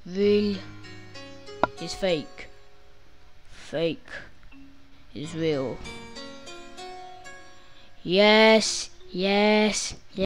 Real is fake. Fake is real. Yes, yes, yes.